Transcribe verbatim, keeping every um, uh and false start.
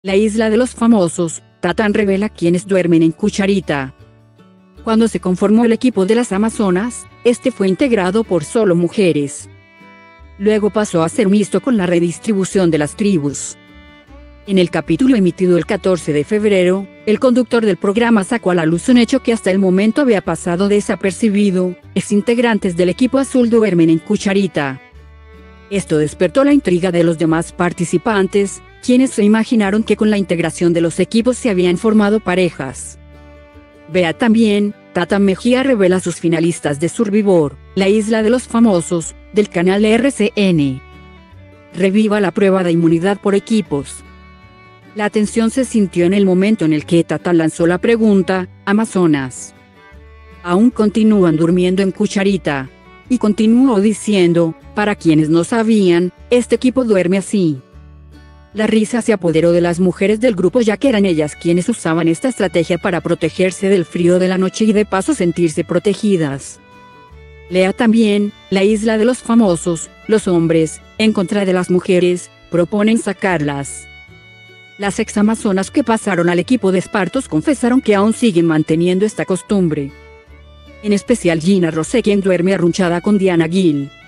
La isla de los famosos, Tatán revela quienes duermen en Cucharita. Cuando se conformó el equipo de las Amazonas, este fue integrado por solo mujeres. Luego pasó a ser mixto con la redistribución de las tribus. En el capítulo emitido el catorce de febrero, el conductor del programa sacó a la luz un hecho que hasta el momento había pasado desapercibido: ex integrantes del equipo azul duermen en Cucharita. Esto despertó la intriga de los demás participantes, quienes se imaginaron que con la integración de los equipos se habían formado parejas. Vea también, Tatán Mejía revela sus finalistas de Survivor, la isla de los famosos, del canal R C N. Reviva la prueba de inmunidad por equipos. La tensión se sintió en el momento en el que Tatán lanzó la pregunta: Amazonas, ¿aún continúan durmiendo en Cucharita? Y continuó diciendo: para quienes no sabían, este equipo duerme así. La risa se apoderó de las mujeres del grupo, ya que eran ellas quienes usaban esta estrategia para protegerse del frío de la noche y de paso sentirse protegidas. Lea también, la isla de los famosos, los hombres, en contra de las mujeres, proponen sacarlas. Las ex amazonas que pasaron al equipo de Espartos confesaron que aún siguen manteniendo esta costumbre. En especial Gina Rosé, quien duerme arrunchada con Diana Gil.